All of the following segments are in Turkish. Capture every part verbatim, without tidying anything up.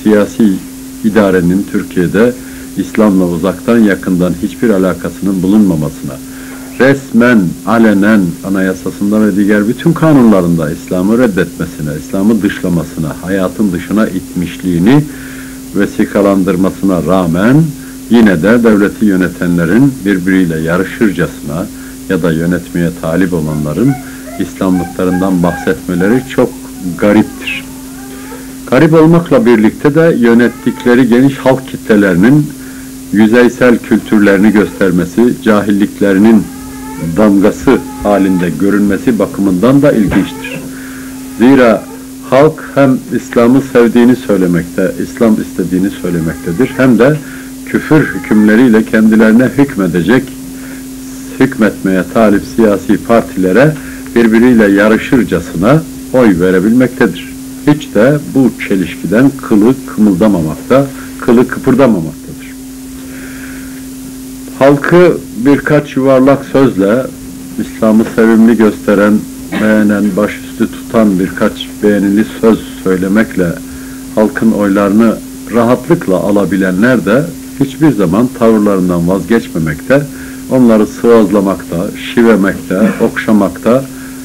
siyasi idarenin Türkiye'de İslam'la uzaktan yakından hiçbir alakasının bulunmamasına, resmen, alenen anayasasında ve diğer bütün kanunlarında İslam'ı reddetmesine, İslam'ı dışlamasına, hayatın dışına itmişliğini vesikalandırmasına rağmen yine de devleti yönetenlerin birbiriyle yarışırcasına ya da yönetmeye talip olanların İslamlıklarından bahsetmeleri çok gariptir. Garip olmakla birlikte de yönettikleri geniş halk kitlelerinin yüzeysel kültürlerini göstermesi, cahilliklerinin damgası halinde görünmesi bakımından da ilginçtir. Zira halk hem İslam'ı sevdiğini söylemekte, İslam istediğini söylemektedir, hem de küfür hükümleriyle kendilerine hükmedecek, hükmetmeye talip siyasi partilere birbiriyle yarışırcasına oy verebilmektedir. Hiç de bu çelişkiden kılı kımıldamamakta, kılı kıpırdamamaktadır. Halkı birkaç yuvarlak sözle, İslam'ı sevimli gösteren, beğenen, başüstü tutan birkaç beğenili söz söylemekle halkın oylarını rahatlıkla alabilenler de hiçbir zaman tavırlarından vazgeçmemekte, onları sıvazlamakta, şivemekte, okşamakta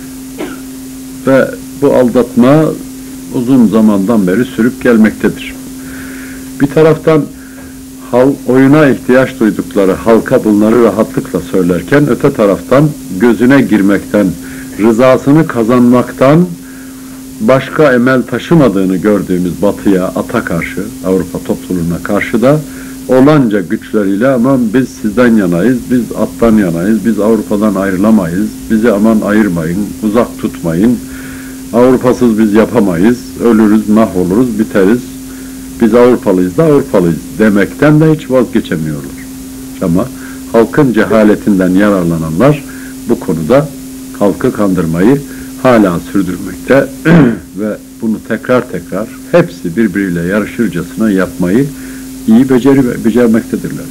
ve bu aldatma uzun zamandan beri sürüp gelmektedir. Bir taraftan hal, oyuna ihtiyaç duydukları halka bunları rahatlıkla söylerken, öte taraftan gözüne girmekten, rızasını kazanmaktan başka emel taşımadığını gördüğümüz Batı'ya, At'a karşı, Avrupa topluluğuna karşı da olanca güçleriyle aman biz sizden yanayız, biz At'tan yanayız, biz Avrupa'dan ayrılamayız, bizi aman ayırmayın, uzak tutmayın, Avrupasız biz yapamayız, ölürüz, mahvoluruz, biteriz, biz Avrupalıyız da Avrupalıyız demekten de hiç vazgeçemiyorlar. Ama halkın cehaletinden yararlananlar bu konuda halkı kandırmayı hala sürdürmekte ve bunu tekrar tekrar hepsi birbiriyle yarışırcasına yapmayı iyi beceri, becermektedirler.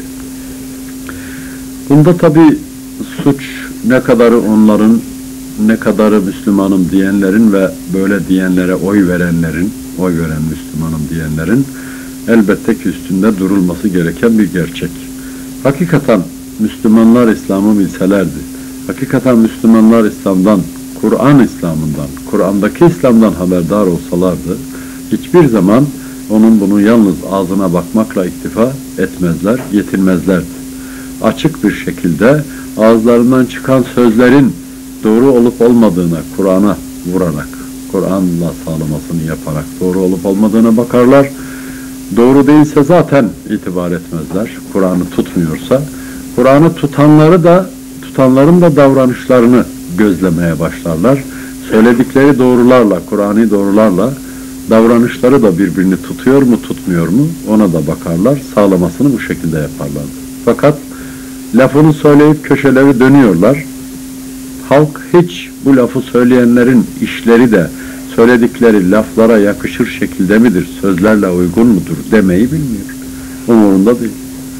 Bunda tabi suç ne kadarı onların, ne kadarı Müslümanım diyenlerin ve böyle diyenlere oy verenlerin, oy veren Müslümanım diyenlerin elbette ki üstünde durulması gereken bir gerçek. Hakikaten Müslümanlar İslam'ı bilselerdi, hakikaten Müslümanlar İslam'dan, Kur'an İslam'ından, Kur'an'daki İslam'dan haberdar olsalardı, hiçbir zaman onun bunu yalnız ağzına bakmakla iktifa etmezler, yetinmezlerdi. Açık bir şekilde ağızlarından çıkan sözlerin doğru olup olmadığına, Kur'an'a vurarak, Kur'an'la sağlamasını yaparak doğru olup olmadığına bakarlar. Doğru değilse zaten itibar etmezler, Kur'an'ı tutmuyorsa. Kur'an'ı tutanları da, tutanların da davranışlarını gözlemeye başlarlar. Söyledikleri doğrularla, Kur'an'ı doğrularla, davranışları da birbirini tutuyor mu, tutmuyor mu ona da bakarlar. Sağlamasını bu şekilde yaparlar. Fakat lafını söyleyip köşeleri dönüyorlar. Halk hiç bu lafı söyleyenlerin işleri de söyledikleri laflara yakışır şekilde midir, sözlerle uygun mudur demeyi bilmiyor. Umurunda değil.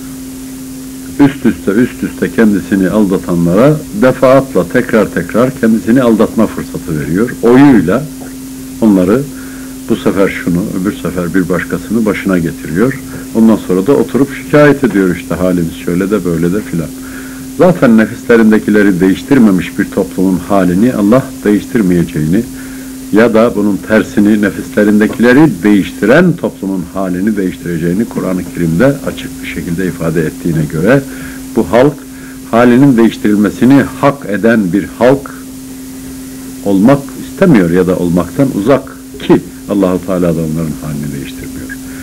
Üst üste üst üste kendisini aldatanlara defaatla tekrar tekrar kendisini aldatma fırsatı veriyor. Oyuyla onları bu sefer şunu, öbür sefer bir başkasını başına getiriyor. Ondan sonra da oturup şikayet ediyor, işte halimiz şöyle de böyle de filan. Zaten nefislerindekileri değiştirmemiş bir toplumun halini Allah değiştirmeyeceğini ya da bunun tersini nefislerindekileri değiştiren toplumun halini değiştireceğini Kur'an-ı Kerim'de açık bir şekilde ifade ettiğine göre bu halk halinin değiştirilmesini hak eden bir halk olmak istemiyor ya da olmaktan uzak ki Allah-u Teala da onların halini değiştirecek.